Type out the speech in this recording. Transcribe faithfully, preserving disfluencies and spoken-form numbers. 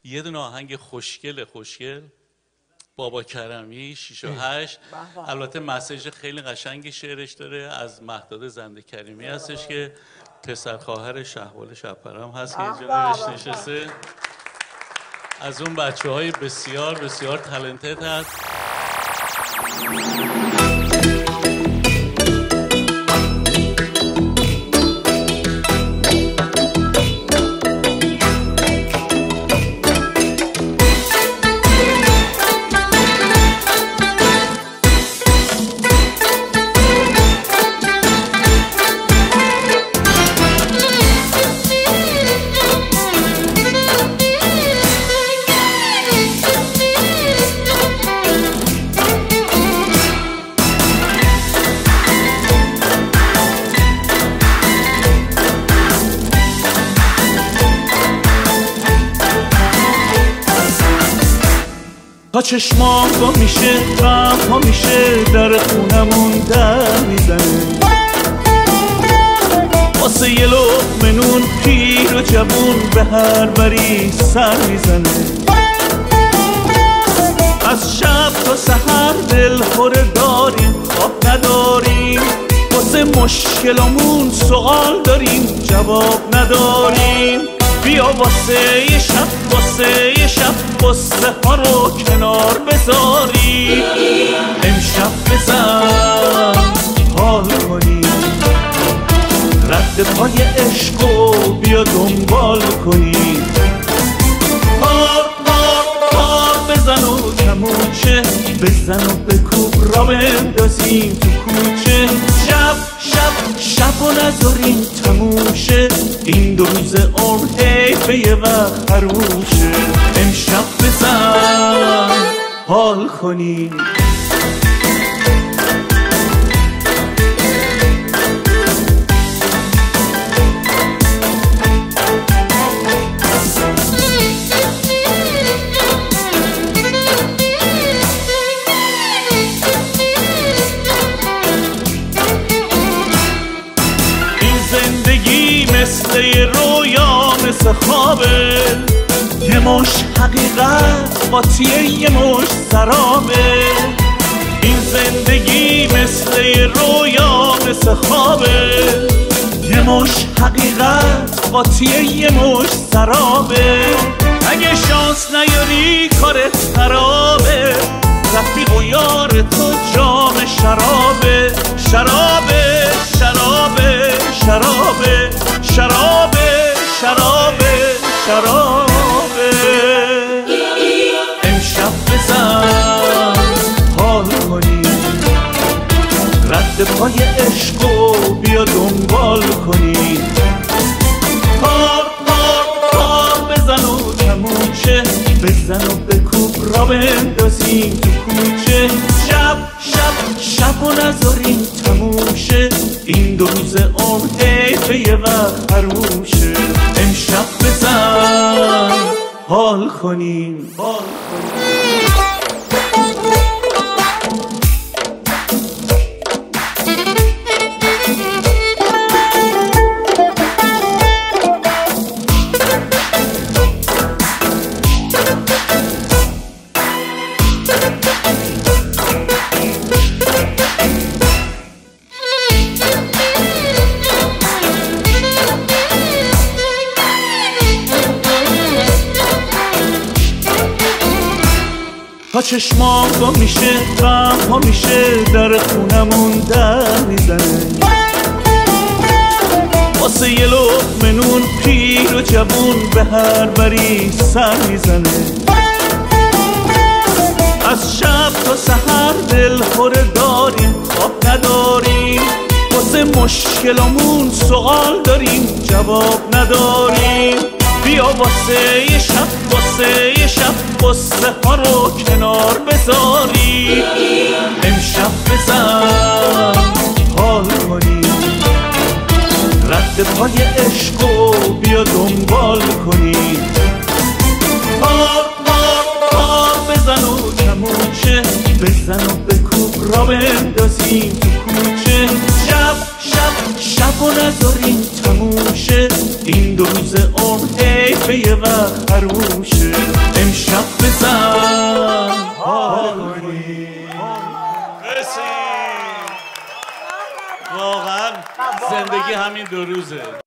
یه دونه آهنگ خوشگل خوشگل بابا کرمی شیش و هشت. البته مسیج خیلی قشنگی شعرش داره، از مهداد زنده کریمی هستش که پسر خواهر شهبال شبپرم هست که اینجا نوشت نشسته. از اون بچه های بسیار بسیار تالنتد هست. تا چشمام با میشه غم ها میشه در خونمون در میزنه، واسه یه لقمه نون پیر و جوون به هر بری سر میزنه. از شب تا سحر دل خوره داریم خواب نداریم، واسه مشکلامون سوال داریم جواب نداریم. بیا واسه یه شب واسه یه شب قصه ها رو کنار بذاری، امشب بزن حال کنی، رد پای عشقو بیا دنبال کنی. پار پار پار بزن و کمونچه بزن و بکوب را بندازیم تو کوچه. شب شب شب و نذاریم تموشه، این دو روز عمر حیفه یه وقت حروشه. امشب بزن حال کنی. مثل یه رویا مثل خوابه، یه مش حقیقت قاطیه یه مش سرابه. این زندگی مثل یه رویا مثل خوابه، یه مش حقیقت قاطیه یه مش سرابه. اگه شانس نیاری کارت خرابه، رفیق و یار تو جام شرابه. شرابه شرابه شرابه شرابه شرابه شرابه. امشب بزن حال کنی، رد پای عشقو بیا دنبال کنی. پار پار پار بزن و کمونچه بزن و بکوب را بندازیم تو کوچه. شب شب شب و نذاریم تموشه، این دو روز عمر حیفه یه وقت حروشه. امشب بزن حال کنیم حال کنیم. تا چشمام با میشه غم ها میشه در خونمون در میزنه، واسه یه لقمه نون پیر و جوون به هر بری سر میزنه. از شب تا سحر دل خوره داریم خواب نداریم، واسه مشکلامون سوال داریم جواب نداریم. بیا واسه یه شب واسه یه شب قصه ها رو کنار بذاری، امشب بزن حال کنی، رد پای عشقو بیا دنبال کنی. پار پار پار بزن و کمونچه بزن و بکوب را بندازیم تو کوچه. شب شب شب و نذارین تموشه، این دو روز عمر حیفه یه وقت خروشه. امشب بزن حال کنی. واقعا زندگی همین دو روزه.